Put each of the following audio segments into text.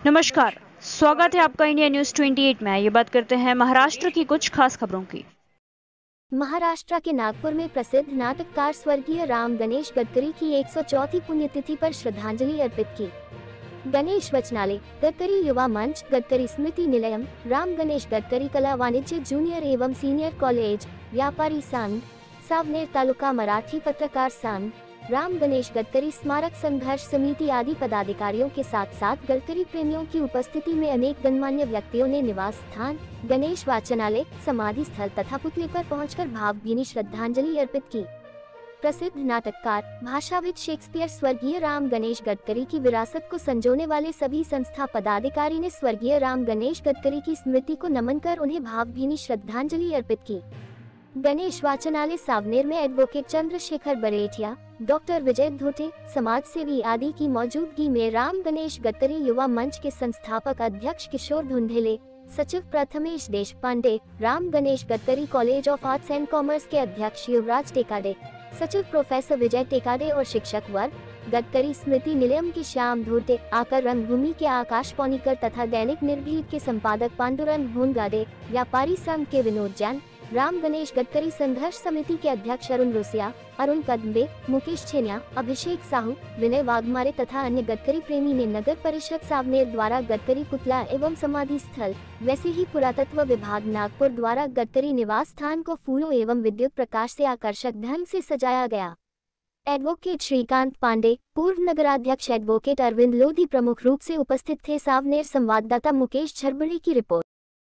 नमस्कार, स्वागत है आपका इंडिया न्यूज 28 में। ये बात करते हैं महाराष्ट्र की कुछ खास खबरों की। महाराष्ट्र के नागपुर में प्रसिद्ध नाटककार स्वर्गीय राम गणेश गडकरी की 104वीं पुण्यतिथि पर श्रद्धांजलि अर्पित की। गणेश वचनालय, गडकरी युवा मंच, गडकरी स्मृति निलयम, राम गणेश गडकरी कला वाणिज्य जूनियर एवं सीनियर कॉलेज, व्यापारी संघ, सावनेर तालुका मराठी पत्रकार संघ, राम गणेश गडकरी स्मारक संघर्ष समिति आदि पदाधिकारियों के साथ साथ गडकरी प्रेमियों की उपस्थिति में अनेक गणमान्य व्यक्तियों ने निवास स्थान, गणेश वाचनालय, समाधि स्थल तथा पुतले पर पहुंचकर भावभीनी श्रद्धांजलि अर्पित की। प्रसिद्ध नाटककार, भाषाविद शेक्सपियर स्वर्गीय राम गणेश गडकरी की विरासत को संजोने वाले सभी संस्था पदाधिकारी ने स्वर्गीय राम गणेश गडकरी की स्मृति को नमन कर उन्हें भावभीनी श्रद्धांजलि अर्पित की। गणेश वाचनालय सावनेर में एडवोकेट चंद्रशेखर बरेठिया, डॉक्टर विजय धोटे, समाज सेवी आदि की मौजूदगी में राम गणेश गडकरी युवा मंच के संस्थापक अध्यक्ष किशोर धुंधेले, सचिव Prathamesh Deshpande, Ram Ganesh Gadkari college of arts and commerce के अध्यक्ष युवराज टेकाडे, सचिव प्रोफेसर विजय टेकाडे और शिक्षक वर्ग, गडकरी स्मृति निलयम के श्याम धूर्ते, आकर रंगभूमि के आकाश पौनीकर तथा दैनिक निर्भीड के संपादक पांडुरंग भूनगाडे, व्यापारी संघ के विनोद जैन, राम गणेश गडकरी संघर्ष समिति के अध्यक्ष अरुण रोसिया, अरुण कदम्बे, मुकेश छेनिया, अभिषेक साहू, विनय वाघमारे तथा अन्य गडकरी प्रेमी ने नगर परिषद सावनेर द्वारा गडकरी पुतला एवं समाधि स्थल, वैसे ही पुरातत्व विभाग नागपुर द्वारा गडकरी निवास स्थान को फूलों एवं विद्युत प्रकाश से आकर्षक ढंग से सजाया गया। एडवोकेट श्रीकांत पांडे, पूर्व नगराध्यक्ष एडवोकेट अरविंद लोधी प्रमुख रूप से उपस्थित थे। सावनेर संवाददाता मुकेश झरबड़े की रिपोर्ट।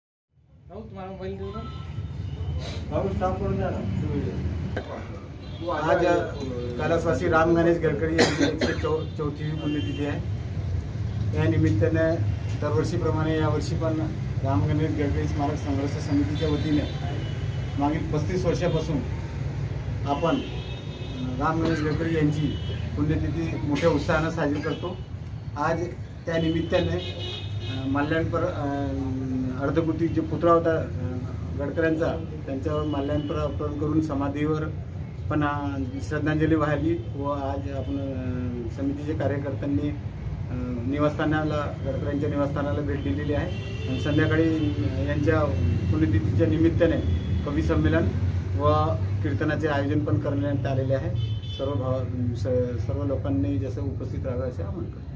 आज कैलासवासी राम गणेश गडकरी यांची 104वी पुण्यतिथी आहे। या निमित्ताने दरवर्षीप्रमाणे यावर्षी पण राम गणेश गडकरी स्मारक संघर्ष समितीच्या वतीने मागील 35 वर्षापासून आपण राम गणेश गडकरी यांची पुण्यतिथी मोठ्या उत्साहाने साजरी करतो। आज त्या निमित्ताने माल्यार्पण अर्धकृती जो पुतळा होता गडकऱ्यांचा त्यांच्यावर माल्यार्पण करून समाधीवर पण श्रद्धांजली वाहिली व आज आपण समितीचे कार्यकर्त्यांनी निवासस्थानाला गडकऱ्यांच्या निवासस्थानाला भेट दिलेली आहे आणि संध्याकाळी यांच्या पुण्यतिथीच्या निमित्ताने कवी संमेलन व कीर्तनाचे आयोजन पण करण्यात आलेले आहे। सर्व लोकांनी जसं उपस्थित राहावे असे आवाहन करतो।